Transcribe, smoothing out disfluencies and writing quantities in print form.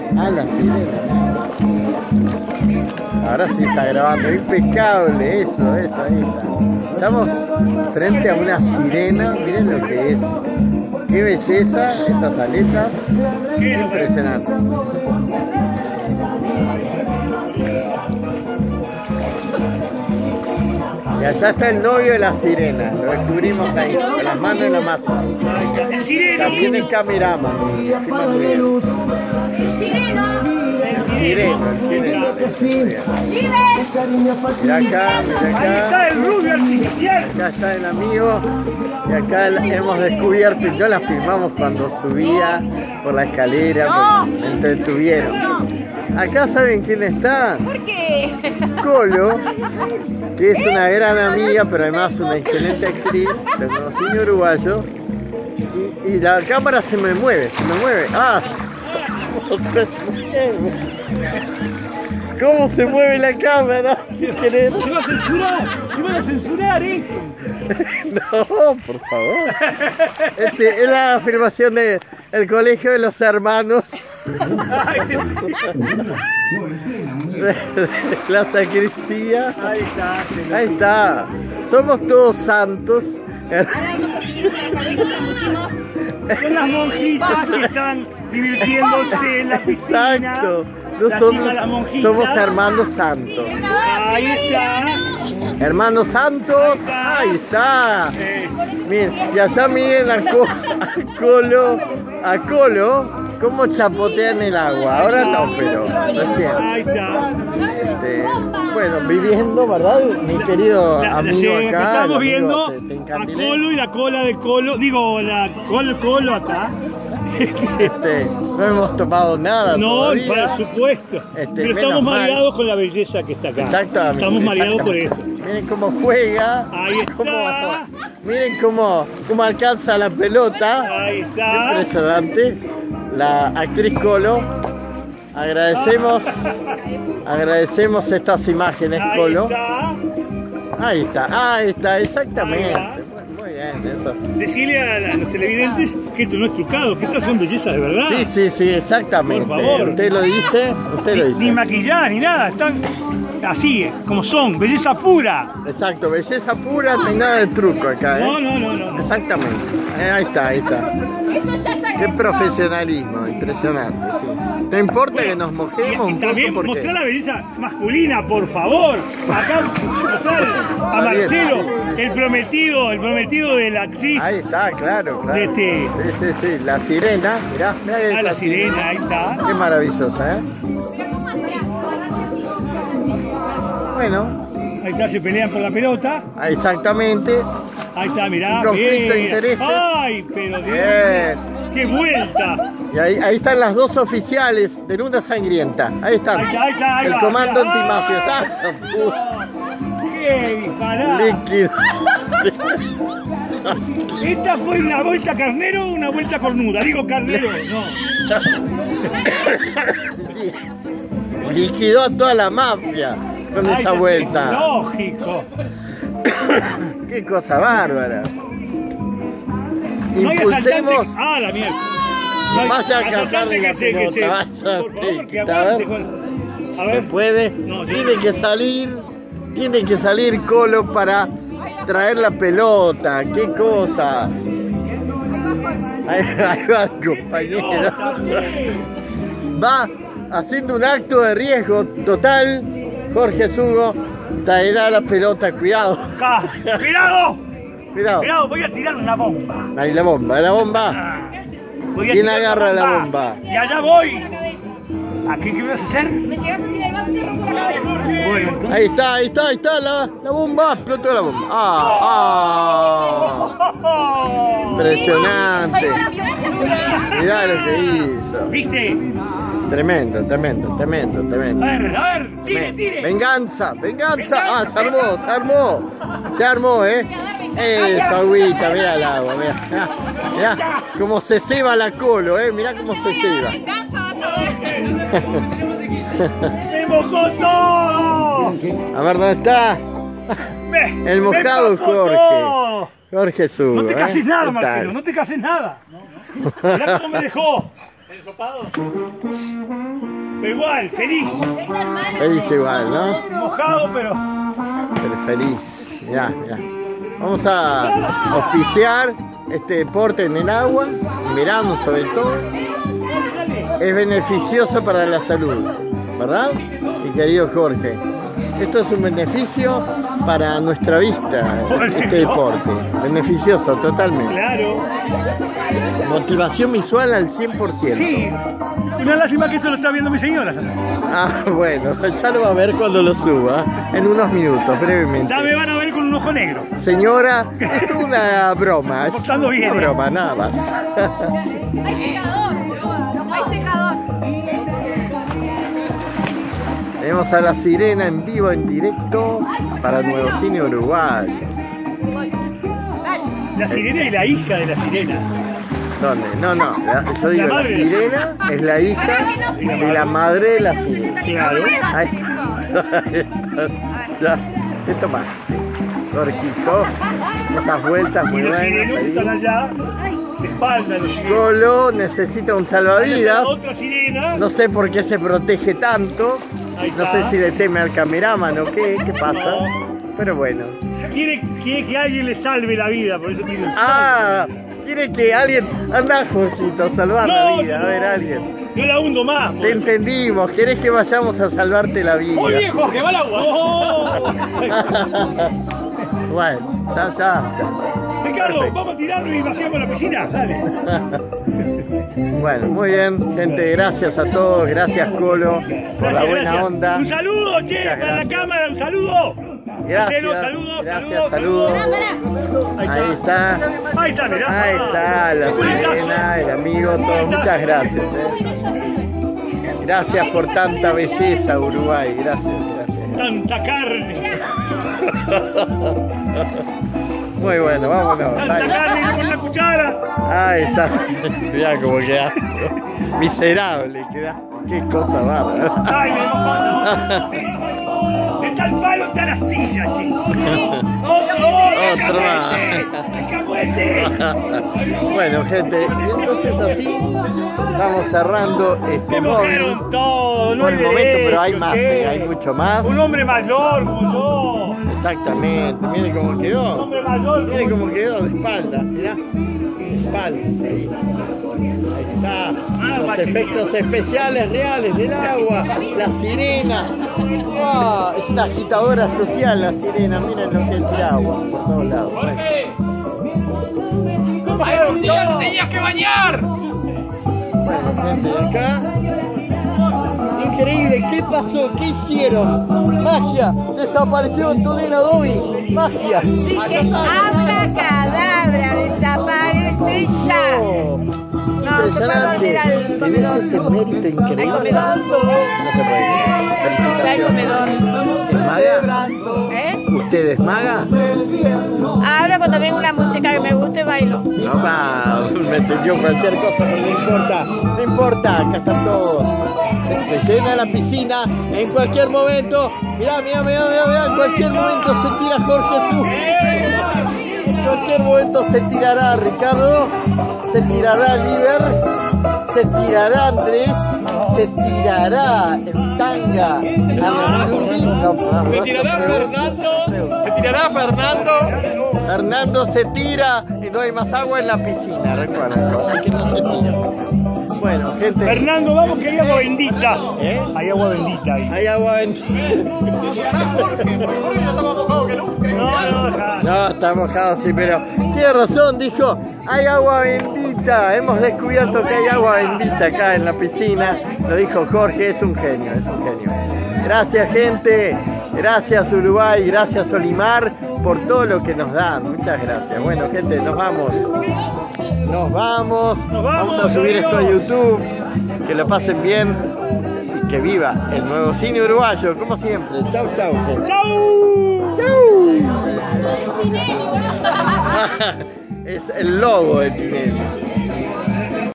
Ah, la sirena. Ahora sí está grabando, impecable, eso, ahí está. Estamos frente a una sirena, miren lo que es. Qué belleza, esas aletas, impresionante. Y allá está el novio de la sirena, lo descubrimos ahí, con las manos en la masa. El sireno. También el cameraman, Sireno. Mira acá. Ahí está el rubio artificial. Acá está el amigo. Y acá hemos descubierto, y yo la filmamos cuando subía por la escalera, me entretuvieron. Acá saben quién está. ¿Por qué? Colo, que es una gran amiga, pero además una excelente actriz. La conocí en uruguayo. Y la cámara se me mueve. ¡Ah! ¿Cómo se mueve la cámara? Sin querer. Se va a censurar. Se van a censurar esto. No, por favor. Es la afirmación del Colegio de los Hermanos. La sacristía. Ahí está. Somos todos santos. Ahora vamos a seguir nuestra pareja que pusimos. Son las monjitas que están divirtiéndose en la piscina. Exacto. Nosotros somos hermanos santos. Ahí está. Hermanos santos. Ahí está. Miren, y allá miren a Colo, cómo chapotea en el agua. Ahora no, pero recién. Ahí está. Bueno, viviendo, ¿verdad? Mi querido amigo acá. Estamos viendo a Colo y la cola de Colo. Digo, la Colo acá. No hemos tomado nada. No, todavía. por supuesto. Pero estamos mareados con la belleza que está acá. Exactamente. Estamos mareados por eso. Miren cómo juega. Ahí está. Miren cómo alcanza la pelota. Ahí está. Impresionante. La actriz Colo. Agradecemos estas imágenes, Colo. Ahí está, exactamente. Muy bien, eso. Decirle a los televidentes que esto no es trucado, que estas son bellezas de verdad. Sí, exactamente. Por favor. Usted lo dice. Ni maquillaje, ni nada. Están así, como son, belleza pura. Exacto, belleza pura, no hay nada de truco acá, ¿eh? No. Exactamente. Ahí está. Qué profesionalismo, impresionante, sí. No importa que nos mojemos un también poco porque... mostrar la belleza masculina, por favor. Acá mostrar a Marcelo, el prometido de la actriz. Ahí está, claro. Sí, la sirena, mirá la sirena, ahí está. Qué maravillosa, ¿eh? Bueno. Ahí está, se pelean por la pelota. Exactamente. Ahí está, mirá. Un conflicto de intereses. Ay, pero Dios. ¡Qué vuelta! Y ahí están las dos oficiales de Luna Sangrienta. Ahí están. Ahí el comando antimafia. ¡Qué disparada! Líquido. ¿Esta fue una vuelta carnero o una vuelta cornuda? Digo carnero, no. Liquidó a toda la mafia con esa vuelta. Lógico. Qué cosa bárbara. No hay Impulsemos. Ah, la mierda. Vaya a alcanzar que la pelota. Por favor, que aguante. A ver. ¿Se puede? No, tiene que salir Colo para traer la pelota. Qué cosa. Ahí va el compañero. Va haciendo un acto de riesgo total. Jorge Hugo traerá la pelota. Cuidado. Cuidado, voy a tirar una bomba. Ahí la bomba. ¿Quién agarra la bomba? Y allá voy. ¿Aquí qué vas a hacer? Me llegas a tirar el vaso y te rompo la cabeza. Bueno, entonces... Ahí está la bomba. Explotó la bomba. Impresionante. Mirá lo que hizo. ¿Viste? Tremendo. A ver, tire. Venganza. Se armó, Eso, agüita, mirá el agua, mirá cómo se ceba la Colo, mirá cómo se ceba. Venganza vas a ver. ¡Me mojó todo! A ver, ¿dónde está? El mojado Jorge Hugo. No te cases nada, Marcelo, no te cases nada. Mirá cómo me dejó. Pero igual, feliz. Feliz igual, ¿no? Mojado, pero Feliz. Ya. Vamos a auspiciar este deporte en el agua, en verano sobre todo. Es beneficioso para la salud, ¿verdad? Mi querido Jorge. Esto es un beneficio para nuestra vista, este deporte. Beneficioso, totalmente. claro. Motivación visual al 100%. Sí. Una lástima que esto lo está viendo mi señora. Ah, bueno, ya lo va a ver cuando lo suba, en unos minutos, brevemente. Ya me van a ver con un ojo negro. Señora, esto es una broma, es Portando bien, una broma, nada más. Hay secador, no hay secador. Tenemos a La Sirena en vivo, en directo, para Nuevo Cine Uruguayo. La sirena y la hija de la sirena. ¿Dónde? No, yo digo, La La madre. Sirena es la hija de la madre de La Sirena. Claro. Ahí está. Ya, esto más. Jorquito, esas vueltas Y muy los buenas. sirenos están ahí. allá, de espalda los sirenos. Colo necesita un Hay salvavidas. otra sirena. No sé por qué se protege tanto. Ahí No está. sé si le teme al cameraman o qué pasa. Pero bueno. Quiere que alguien le salve la vida, por eso tiene un Ah, quiere que alguien. Anda, Jorgito, salvar la vida. A ver, alguien. Yo la hundo más. por Te eso. entendimos. Querés que vayamos a salvarte la vida. ¡Muy bien, Jorge! ¡Va al agua! ¡Oh! Bueno, ya. Ricardo, Perfecto. vamos a tirarlo y vaciamos la piscina. Dale. Bueno, muy bien, gente. Gracias a todos. Gracias, Colo, por la buena Gracias. onda. Un saludo, che, Muchas para la gracias. cámara, un saludo. Gracias. Marcelo, saludos, Gracias, saludos. saludos. Ahí está. Ahí está, mirá. Ahí está la Sirena, el amigo, todo. Muchas gracias. Gracias por tanta belleza, Uruguay. Gracias. Tanta carne. Muy bueno, vámonos. Tanta Ahí, carne con la cuchara. ahí está. Mirá cómo queda. Miserable queda. Qué cosa bárbara. Ay, me mojado. Está el palo, está la astilla, che. Otro más. ¡Alcahuete! Bueno, gente, y entonces así vamos cerrando este Me móvil mojaron todo, no por el hay momento, pero derecho, hay más, che. hay mucho más. Un hombre mayor como Exactamente, mire cómo yo. Un quedó. hombre mayor Mire como cómo quedó de espalda, mirá. De espaldas ahí. Ahí está. Los efectos especiales reales del agua. La sirena. Ah, es una agitadora social la sirena. Miren lo que es el agua por todos lados. mojaron todo. ¡Tenías que bañar! Bueno, gente de acá. Increíble, ¿qué pasó? ¿Qué hicieron? Magia, desapareció Antonella Dobby. Magia. Abracadabra, desaparece ya. Oh, No, se puede dormir al Tenés ese mérito increíble. Al comedor. No se puede creer. Ya al comedor. ¿Es maga? ¿Eh? ¿Usted es maga? Ahora cuando venga una música que me guste, bailo. No va, me entendió cualquier cosa, pero no importa. No importa, acá están todos. Se llena la piscina en cualquier momento. Mirá, en cualquier momento se tira Jorge Jesús. En cualquier momento se tirará Ricardo, se tirará Liber, se tirará Andrés, se tirará el tanga. Se tirará Fernando. Se tirará Fernando. Fernando se tira y no hay más agua en la piscina, recuerden, así que no se tira. Bueno, gente, Fernando, vamos que hay agua bendita. ¿Eh? Hay agua bendita ahí. hay agua bendita. Jorge no está más mojado que nunca. No, ja. No, está mojado, sí, pero tiene razón, dijo, hay agua bendita. Hemos descubierto que hay agua bendita acá en la piscina. Lo dijo Jorge, es un genio, es un genio. Gracias, gente. Gracias, Uruguay. Gracias, Olimar, por todo lo que nos dan. Muchas gracias. Bueno, gente, nos vamos. Nos vamos. Vamos a subir esto a YouTube. Que lo pasen bien. Y que viva el nuevo cine uruguayo, como siempre. Chau, chau, gente. ¡Chau! Chau. Es el logo de Tinelli.